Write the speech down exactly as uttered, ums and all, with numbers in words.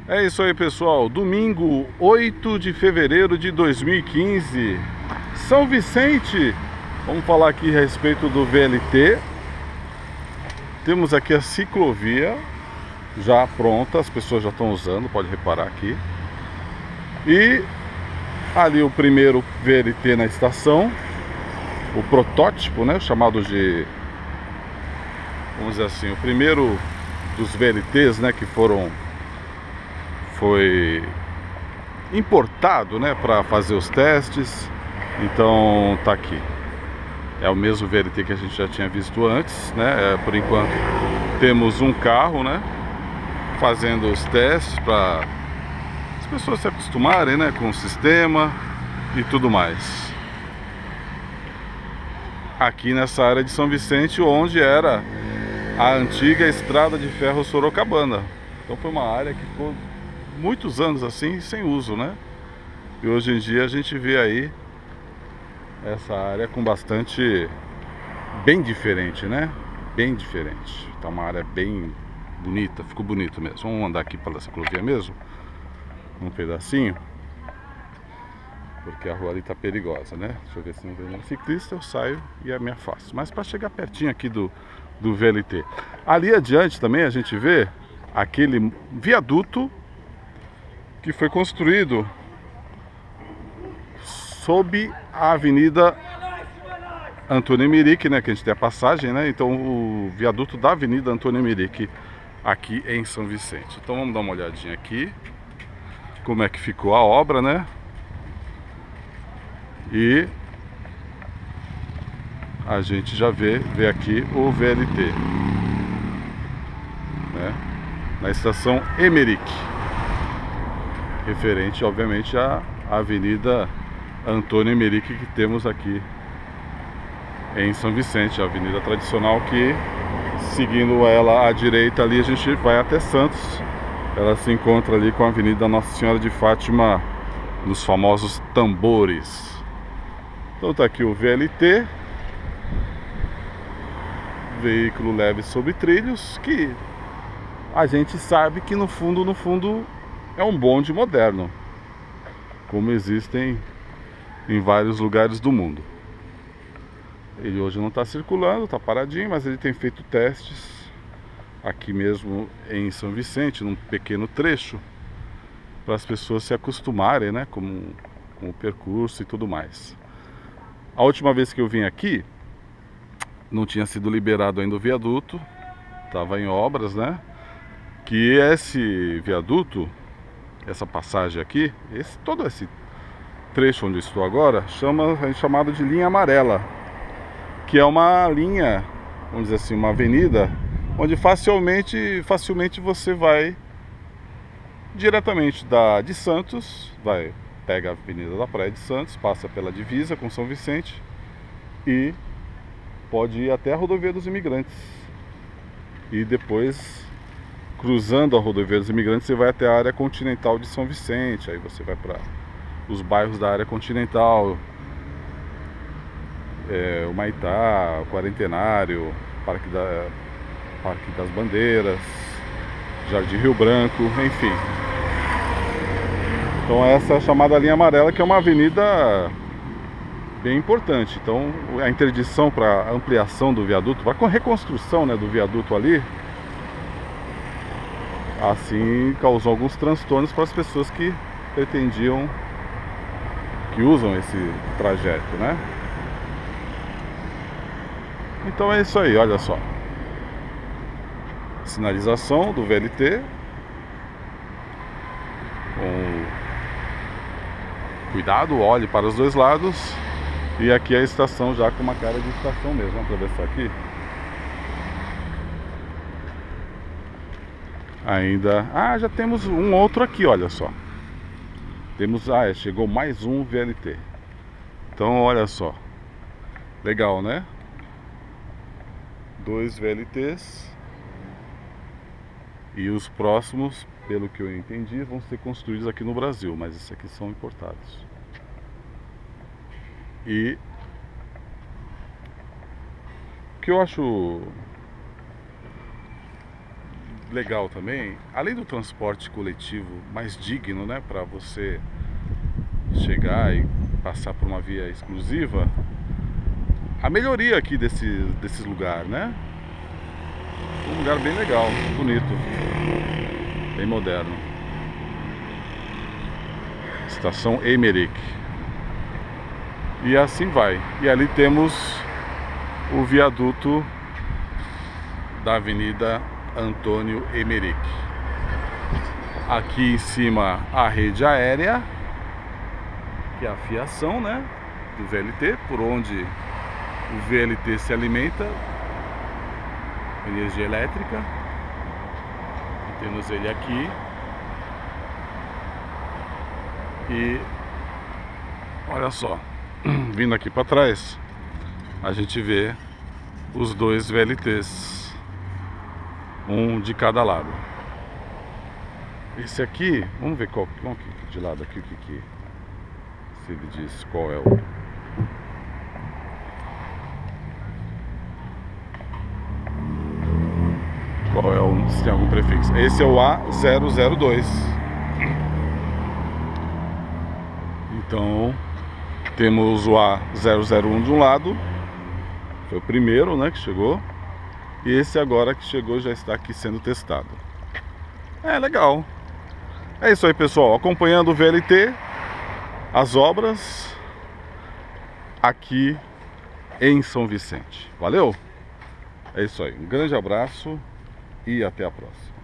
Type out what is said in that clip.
É isso aí, pessoal. Domingo, oito de fevereiro de dois mil e quinze, São Vicente. Vamos falar aqui a respeito do V L T. Temos aqui a ciclovia já pronta, as pessoas já estão usando, pode reparar aqui. E ali o primeiro V L T na estação, o protótipo, né, chamado de, vamos dizer assim, o primeiro dos V L Ts, né, que foram foi importado, né, para fazer os testes. Então tá aqui. É o mesmo V L T que a gente já tinha visto antes, né? É, por enquanto temos um carro, né, fazendo os testes para as pessoas se acostumarem, né, com o sistema e tudo mais. Aqui nessa área de São Vicente, onde era a antiga estrada de ferro Sorocabana. Então foi uma área que ficou muitos anos assim sem uso, né? E hoje em dia a gente vê aí essa área com bastante, bem diferente, né? Bem diferente. Tá uma área bem bonita, ficou bonito mesmo. Vamos andar aqui pela ciclovia mesmo, um pedacinho, porque a rua ali tá perigosa, né? Deixa eu ver se não tem nenhum ciclista, eu saio e me afasto. Mas para chegar pertinho aqui do, do V L T, ali adiante também a gente vê aquele viaduto que foi construído sob a Avenida Antônio Emerick, né, que a gente tem a passagem, né? Então o viaduto da Avenida Antônio Emerick aqui em São Vicente. Então vamos dar uma olhadinha aqui como é que ficou a obra, né? E a gente já vê, vê aqui o V L T, né, na estação Emerick, referente obviamente à Avenida Antônio Emerick que temos aqui em São Vicente, a avenida tradicional que, seguindo ela à direita ali, a gente vai até Santos. Ela se encontra ali com a Avenida Nossa Senhora de Fátima, nos famosos tambores. Então tá aqui o V L T, veículo leve sobre trilhos, que a gente sabe que no fundo, no fundo é um bonde moderno, como existem em vários lugares do mundo. Ele hoje não está circulando, está paradinho, mas ele tem feito testes aqui mesmo em São Vicente, num pequeno trecho, para as pessoas se acostumarem, né, com, com o percurso e tudo mais. A última vez que eu vim aqui, não tinha sido liberado ainda o viaduto, estava em obras, né? Que esse viaduto, essa passagem aqui, esse, todo esse trecho onde eu estou agora, chama, é chamado de linha amarela, que é uma linha, vamos dizer assim, uma avenida onde facilmente, facilmente você vai diretamente da, de Santos, vai, pega a Avenida da Praia de Santos, passa pela divisa com São Vicente e pode ir até a Rodovia dos Imigrantes. E depois, cruzando a Rodovia dos Imigrantes, você vai até a área continental de São Vicente. Aí você vai para os bairros da área continental, é, o Maitá, o Quarentenário, Parque, da, Parque das Bandeiras, Jardim Rio Branco, enfim. Então essa é a chamada linha amarela, que é uma avenida bem importante. Então a interdição para ampliação do viaduto, com a reconstrução, né, do viaduto ali, assim causou alguns transtornos para as pessoas que pretendiam, que usam esse trajeto, né? Então é isso aí, olha só. Sinalização do V L T. Com cuidado, olhe para os dois lados. E aqui é a estação já com uma cara de estação mesmo. Vamos atravessar aqui. Ainda... Ah, já temos um outro aqui, olha só. Temos... Ah, chegou mais um V L T. Então, olha só. Legal, né? Dois V L Ts. E os próximos, pelo que eu entendi, vão ser construídos aqui no Brasil, mas esses aqui são importados. E o que eu acho legal também, além do transporte coletivo mais digno, né, para você chegar e passar por uma via exclusiva, a melhoria aqui desse, desses lugares, né? Um lugar bem legal, bonito, bem moderno. Estação Emeric. E assim vai. E ali temos o viaduto da Avenida Antônio Emeric. Aqui em cima a rede aérea, que é a fiação, né, do V L T, por onde o V L T se alimenta, energia elétrica. E temos ele aqui. E olha só, vindo aqui para trás, a gente vê os dois V L Ts, um de cada lado. Esse aqui, vamos ver qual, vamos aqui de lado aqui o que que se ele diz qual é o qual é o, se tem algum prefixo. Esse é o A zero zero dois. Então temos o A zero zero um de um lado, foi o primeiro, né, que chegou, e esse agora que chegou já está aqui sendo testado. É legal. É isso aí, pessoal, acompanhando o V L T, as obras aqui em São Vicente. Valeu? É isso aí, um grande abraço e até a próxima.